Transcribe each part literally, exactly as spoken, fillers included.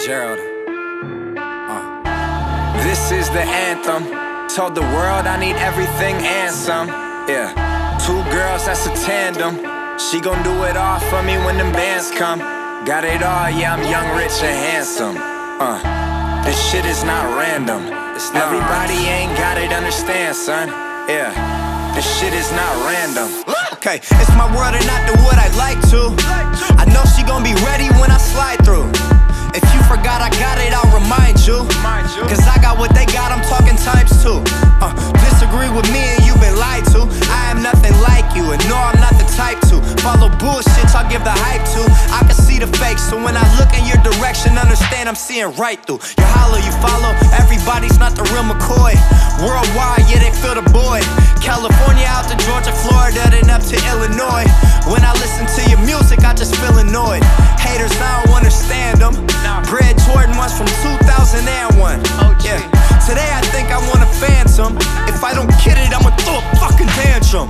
Gerald. Uh. This is the anthem. Told the world I need everything and some. Yeah. Two girls, that's a tandem. She gon' do it all for me when them bands come. Got it all, yeah, I'm young, rich, and handsome. Uh. This shit is not random. It's not Everybody ain't got it, understand, son. Yeah. This shit is not random. Okay, it's my world and not the wood I'd like to. I know she gon' be ready when I slide through. If you forgot I got it, I'll remind you. Cause I got what they got, I'm talking times two. uh, Disagree with me and you've been lied to. I am nothing like you, and no, I'm not the type to follow bullshit, I'll give the hype to. I can see the fake, so when I look in your direction, understand I'm seeing right through. You holler, you follow, everybody's not the real McCoy. Worldwide, yeah, they feel the boy. California out to Georgia, Florida, then up to Illinois. When I listen to your music, I just feel annoyed. Haters, I don't understand them. Bred Jordan ones from two thousand one. Yeah. Today I think I want a phantom. If I don't get it, I'ma throw a fucking tantrum.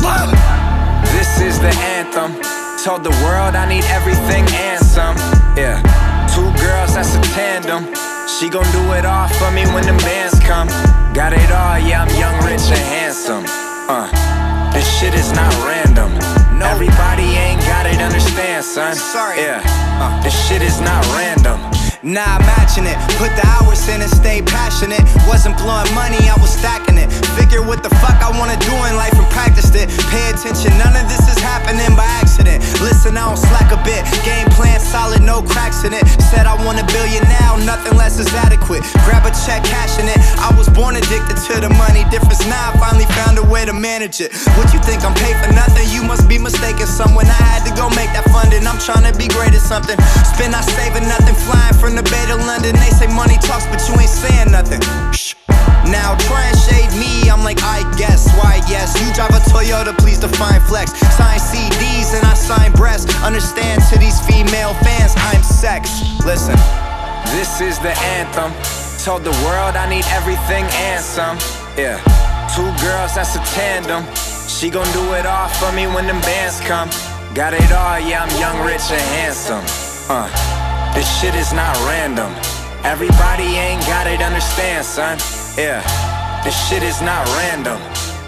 This is the anthem. Told the world I need everything and some. Yeah. Two girls, that's a tandem. She gon' do it all for me when them bands come. Got it all, yeah, I'm young, rich, and handsome. Uh. This shit is not random. Everybody ain't got it, understand, son. Sorry. Yeah. Uh. This shit is not random. Nah, imagine it. Put the hours in and stay passionate. Wasn't blowing money, I was stacking it. Figure what the fuck I wanna do in life and practiced it. Pay attention, none of this is happening by accident. Listen, I don't slack a bit. Game plan solid, no cracks in it. Said I want a billion now, nothing less is adequate. Grab a check, cashing it. I was born addicted to the money. Difference now, I finally found a way to manage it. What you think, I'm paid for nothing? You must be mistaken. Someone I had to go make that funding. I'm trying to be great at something. Spend not saving nothing, flying from the Bay to London. They say money talks, but you ain't saying nothing. Shh. Now try and shade me, I'm like, I guess. Why, yes, you drive a Toyota, please define flex. Sign C Ds and I sign breasts. Understand to these female fans, I'm sex. Listen. This is the anthem. Told the world I need everything and some. Yeah. Two girls, that's a tandem. She gon' do it all for me when them bands come. Got it all, yeah, I'm young, rich, and handsome. Uh. This shit is not random. Everybody ain't got it, understand, son. Yeah, this shit is not random.